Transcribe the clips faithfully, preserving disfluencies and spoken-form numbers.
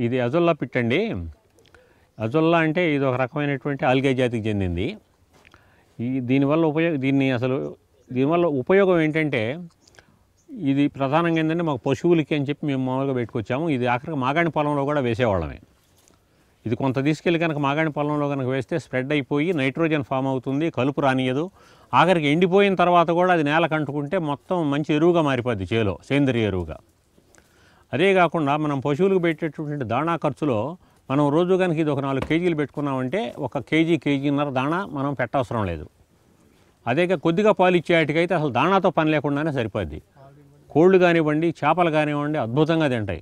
ఇది azolla pit అండి. Azolla అంటే ఇది ఒక రకమైనటువంటి ఆల్గే జాతికి చెందింది. ఈ దీనివల్ల ఉపయోగం దీన్ని అసలు దీనివల్ల ఉపయోగం ఏంటంటే ఇది ప్రధానంగా ఏంటంటే మాకు పశువులకి అని చెప్పి మేము మామూలుగా పెట్టుకొచ్చాము. ఇది ఆఖరికి మాగాణి పొలంలో కూడా వేసేవాళ్ళమే. ఇది కొంత తీసుకెళ్ళి కనుక మాగాణి పొలంలో కనుక వేస్తే స్ప్రెడ్ అయిపోయి నైట్రోజన్ ఫామ్ అవుతుంది, కలుపు రానియదు. ఆఖరికి ఎండిపోయిన తర్వాత కూడా అది నేల కంటుకుంటే మొత్తం మంచి ఎరువుగా మారిపోద్ది, చేలో సేంద్రియ ఎరువుగా. అదే కాకుండా మనం పశువులకు పెట్టేటటువంటి దాణా ఖర్చులో మనం రోజు కనుక ఇది ఒక నాలుగు కేజీలు పెట్టుకున్నామంటే ఒక కేజీ కేజీన్నర దాణా మనం పెట్టవసరం లేదు. అదే కొద్దిగా పాలు ఇచ్చేటికైతే అసలు దాణాతో పని లేకుండానే సరిపోద్ది. కోళ్ళు కానివ్వండి, చేపలు కానివ్వండి అద్భుతంగా తింటాయి.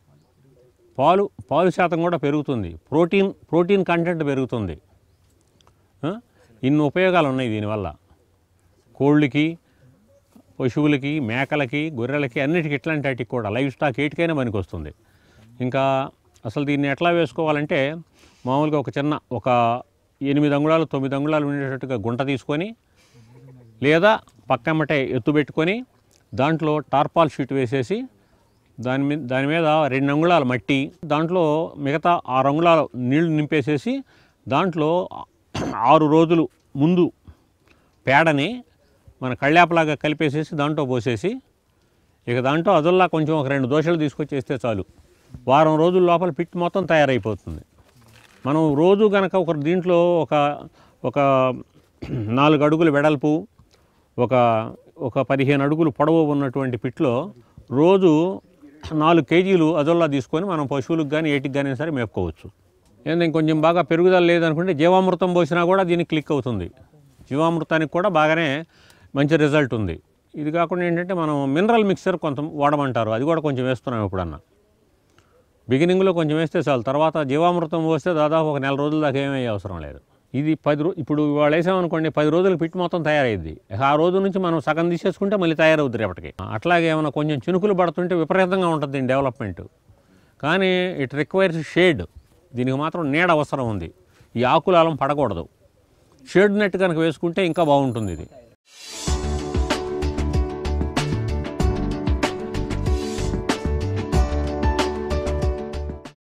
పాలు పాలు శాతం కూడా పెరుగుతుంది, ప్రోటీన్ ప్రోటీన్ కంటెంట్ పెరుగుతుంది. ఇన్ని ఉపయోగాలు ఉన్నాయి దీనివల్ల. కోళ్ళకి, పశువులకి, మేకలకి, గొర్రెలకి అన్నిటికీ ఇట్లాంటి వాటికి కూడా లైవ్ స్టాక్ ఏటికైనా పనికి వస్తుంది. ఇంకా అసలు దీన్ని ఎట్లా వేసుకోవాలంటే మామూలుగా ఒక చిన్న ఒక ఎనిమిది అంగుళాలు తొమ్మిది అంగుళాలు ఉండేటట్టుగా గుంట తీసుకొని లేదా పక్కమ్మటే ఎత్తు పెట్టుకొని దాంట్లో టార్పాల్ షీట్ వేసేసి దాని మీద దాని మీద రెండు అంగుళాల మట్టి, దాంట్లో మిగతా ఆరు అంగుళాల నీళ్లు నింపేసేసి దాంట్లో ఆరు రోజులు ముందు పేడని మన కళ్ళాపలాగా కలిపేసేసి దాంట్లో పోసేసి ఇక దాంట్లో అదల్లా కొంచెం ఒక రెండు దోశలు తీసుకొచ్చేస్తే చాలు. వారం రోజుల లోపల పిట్ మొత్తం తయారైపోతుంది. మనం రోజు కనుక ఒక దీంట్లో ఒక ఒక నాలుగు అడుగులు వెడల్పు, ఒక ఒక పదిహేను అడుగులు పొడవు ఉన్నటువంటి పిట్లో రోజు నాలుగు కేజీలు అజొల్లా తీసుకొని మనం పశువులకు కానీ ఏటికి కానీ సరే మేపుకోవచ్చు. ఏంటంటే ఇంకొంచెం బాగా పెరుగుదల లేదనుకుంటే జీవామృతం పోసినా కూడా దీనికి క్లిక్ అవుతుంది. జీవామృతానికి కూడా బాగానే మంచి రిజల్ట్ ఉంది. ఇది కాకుండా ఏంటంటే మనం మినరల్ మిక్చర్ కొంత వాడమంటారు, అది కూడా కొంచెం వేస్తున్నాం ఎప్పుడన్నా. బిగినింగ్లో కొంచెం వేస్తే చాలు, తర్వాత జీవామృతం పోస్తే దాదాపు ఒక నెల రోజుల దాకా ఏమీ అవసరం లేదు. ఇది పది రో ఇప్పుడు వాళ్ళు వేసామనుకోండి పది రోజులకు పిట్ మొత్తం తయారైద్ది. ఆ రోజు నుంచి మనం సగం తీసేసుకుంటే మళ్ళీ తయారవుద్ది రేపటికి. అట్లాగే ఏమైనా కొంచెం చినుకులు పడుతుంటే విపరీతంగా ఉంటుంది దీని డెవలప్మెంట్. కానీ ఇట్ రిక్వైర్స్ షేడ్. దీనికి మాత్రం నీడ అవసరం ఉంది. ఈ ఆకుల అలం పడకూడదు. షేడ్ నెట్ కనుక వేసుకుంటే ఇంకా బాగుంటుంది ఇది.